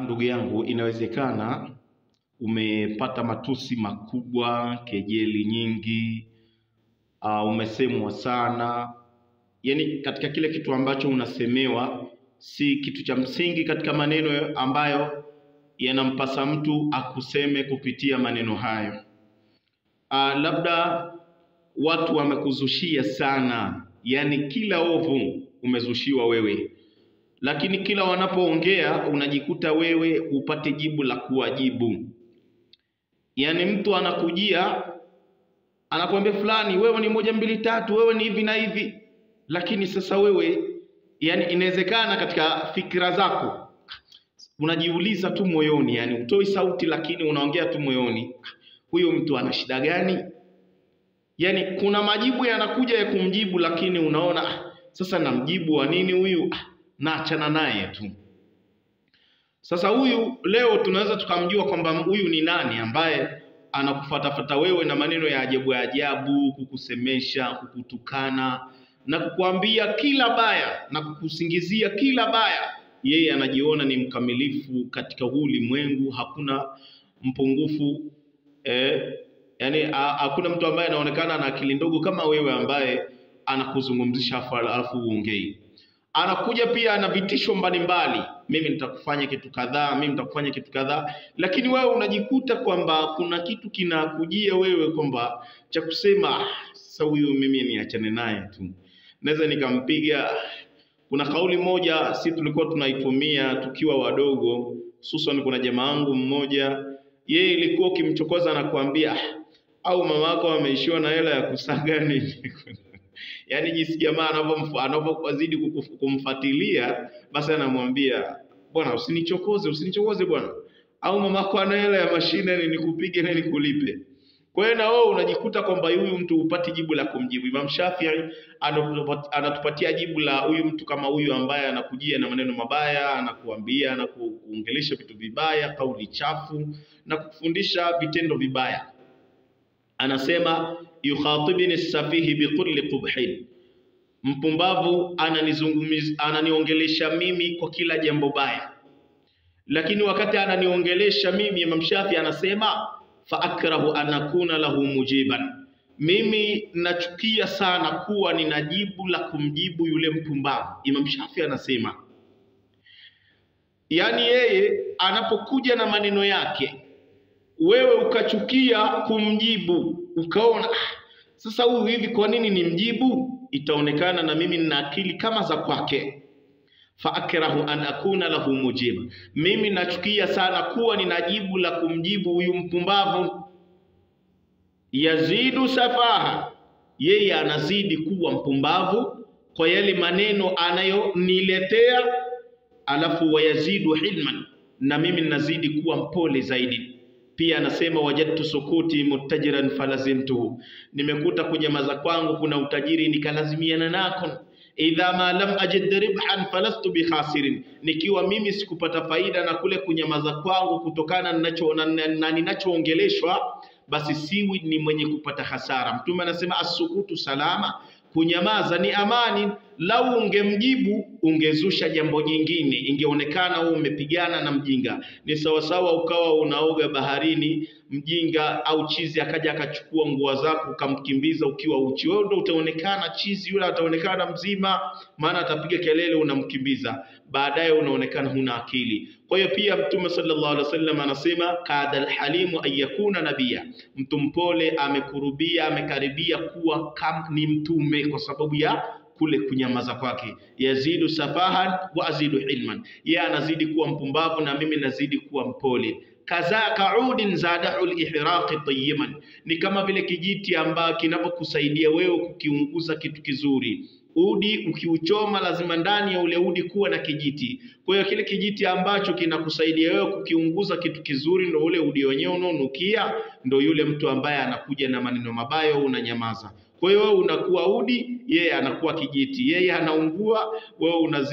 Ndugu yangu, inawezekana umepata matusi makubwa, kejeli nyingi, umesemwa sana. Yaani katika kile kitu ambacho unasemewa si kitu cha msingi katika maneno ambayo yanampasa mtu akuseme kupitia maneno hayo. Labda watu wamekuzushia sana, yaani kila ovu umezushiwa wewe. Lakini kila wanapoongea unajikuta wewe upate jibu la kuwajibu. Yaani mtu anakujia anakuambia fulani wewe ni 1 2 3, wewe ni hivi na hivi. Lakini sasa wewe, yani inawezekana katika fikra zako unajiuliza tu moyoni, yani utoi sauti lakini unaongea tu moyoni, huyo mtu ana shida gani? Yani kuna majibu yanakuja ya kumjibu, lakini unaona sasa namjibu wa nini huyu? Naachana naye tu. Sasa huyu leo tunaweza tukamjua kwamba huyu ni nani ambaye anakufuatafuta wewe na maneno ya ajabu, kukusemesha, kukutukana na kukuambia kila baya na kukusingizia kila baya. Yeye anajiona ni mkamilifu katika ulimwengu, hakuna mpungufu. Yani hakuna mtu ambaye anaonekana na akili ndogo kama wewe ambaye anakuzungumzisha alafu uongei. Anakuja pia na vitisho mbalimbali, mimi nitakufanya kitu kadhaa, mimi nitakufanya kitu kadhaa. Lakini wewe unajikuta kwamba kuna kitu kinakujia wewe kwamba cha kusema sasa huyu mimi niachane naye tu, naweza nikampiga. Kuna kauli moja si tulikuwa tunaitumia tukiwa wadogo, hususan kuna jamaa wangu mmoja, yeye ilikuwa ukimchokoza na kuambia au mama yako ameishiwa na hela ya kusaga nini. Yani jinsi jamaa anapozidi kumfuatilia, basi anamwambia bwana usinichokoze bwana, au mamako ana hela ya mashine nikupige na nikulipe. Kwa hiyo na wewe unajikuta kwamba huyu mtu upati jibu la kumjibu. Imam Shafi'i anatupatia jibu la huyu mtu kama huyu ambaye anakujia na maneno mabaya, anakuambia na kuongelesha vitu vibaya, kauli chafu na kufundisha vitendo vibaya. Anasema yukhatibini safihi bikulli qubhin, mpumbavu ananiongelesha mimi kwa kila jambo baya. Lakini wakati ananiongelesha mimi, Imam Shafi anasema fa akrahu an akuna lahu mujiban, mimi nachukia sana kuwa nina jibu la kumjibu yule mpumbavu. Imam Shafi anasema yani yeye anapokuja na maneno yake, wewe ukachukia kumjibu, ukaona sasa huyu hivi kwa nini nimjibu? Itaonekana na mimi nina akili kama za kwake. Fa akrahu an akuna lahu mujiba, mimi nachukia sana kuwa nina jibu la kumjibu huyu mpumbavu. Yazidu safaha, yeye anazidi kuwa mpumbavu kwa yale maneno anayoniletea. Alafu wayazidu hilman, na mimi nazidi kuwa mpole zaidi. Pia anasema wajadtu sukuti muttajiran falazimtuhu, nimekuta kunyamaza kwangu kuna utajiri nikalazimiana nako. Idha ma lam ajid ribhan falastu bikhasirin, nikiwa mimi sikupata faida na kule kunyamaza kwangu kutokana na ninachoongeleshwa, basi siwi ni mwenye kupata hasara. Mtume anasema as-sukutu salama, kunyamaza ni amani. Lau ungemjibu ungezusha jambo jingine, ingeonekana wewe umepigana na mjinga. Ni sawasawa ukawa unaoga baharini, mjinga au chizi akaja akachukua nguo zako ukamkimbiza ukiwa uchi, wewe ndio utaonekana chizi, yule ataonekana mzima, maana atapiga kelele unamkimbiza, baadaye unaonekana huna akili. Kwa hiyo pia Mtume sallallahu alaihi wasallam anasema kadal halimu ayakuna nabia, mtu mpole amekaribia kuwa kama ni mtume kwa sababu ya kule kunyamaza kwake. Yazidu safahan wa azidu ilman, yeye anazidi kuwa mpumbavu na mimi nazidi kuwa mpole. Kazaka udin zadahu al-ihraq tayyiban, ni kama vile kijiti ambacho kinapokusaidia wewe kukiunguza kitu kizuri. Udi ukiuchoma lazima ndani ya ule udi kuwa na kijiti. Kwa hiyo kile kijiti ambacho kinakusaidia wewe kukiunguza kitu kizuri ndio ule udi wenyewe unaonukia, ndio yule mtu ambaye anakuja na maneno mabaya unanyamaza. Kwa hiyo wewe unakuwa udi, yeye anakuwa kijiti. Yeye anaungua, wewe